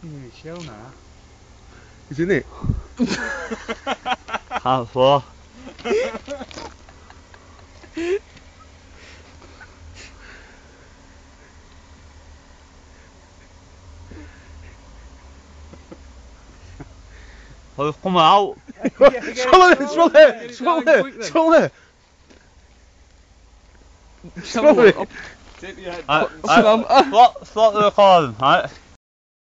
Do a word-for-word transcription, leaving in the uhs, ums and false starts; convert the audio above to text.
You chill now. Isn't it? Count four. Oh, it's coming out. Swallow it, swallow it, swallow it, swallow it. Swallow it. Right, right, stop, stop the recording, right?